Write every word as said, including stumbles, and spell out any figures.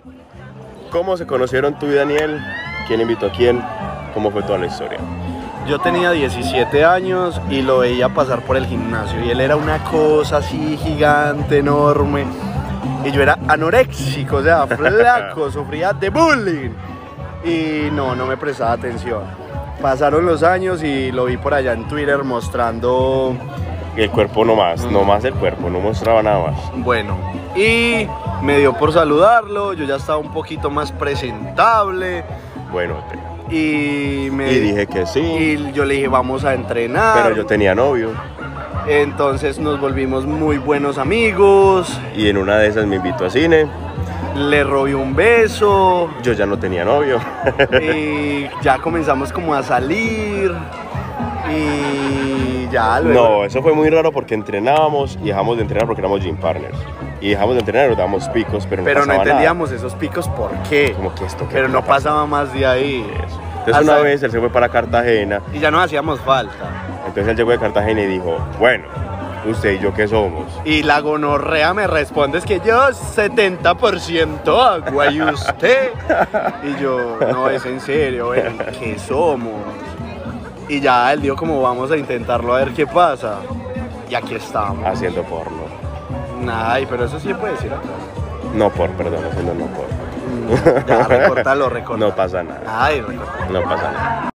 ¿Cómo se conocieron tú y Daniel? ¿Quién invitó a quién? ¿Cómo fue toda la historia? Yo tenía diecisiete años y lo veía pasar por el gimnasio y él era una cosa así gigante, enorme. Y yo era anoréxico, o sea, flaco, sufría de bullying. Y no, no me prestaba atención. Pasaron los años y lo vi por allá en Twitter mostrando... El cuerpo nomás, mm. nomás el cuerpo, no mostraba nada más. Bueno, y me dio por saludarlo, yo ya estaba un poquito más presentable. Bueno, y, me, y dije que sí. Y yo le dije, vamos a entrenar. Pero yo tenía novio. Entonces nos volvimos muy buenos amigos. Y en una de esas me invitó a cine. Le robé un beso. Yo ya no tenía novio. Y ya comenzamos como a salir. Y ya luego... No, eso fue muy raro porque entrenábamos y dejamos de entrenar porque éramos gym partners. Y dejamos de entrenar y nos dábamos picos, pero no Pero pasaba no entendíamos nada. esos picos por qué. Como que esto. Pero no pasaba más de ahí. Eso. Entonces una vez él se fue para Cartagena. Y ya no hacíamos falta. Entonces él llegó de Cartagena y dijo, bueno, usted y yo qué somos. Y la gonorrea me responde, es que yo setenta por ciento agua y usted. Y yo, no, es en serio, ven, ¿qué somos? Y ya él dijo como vamos a intentarlo a ver qué pasa. Y aquí estamos. Haciendo porno. Ay, pero eso sí se puede decir acá. No por, perdón, haciendo no por. Ya, recórtalo, recórtalo. No pasa nada. Ay, recórtalo. No pasa nada.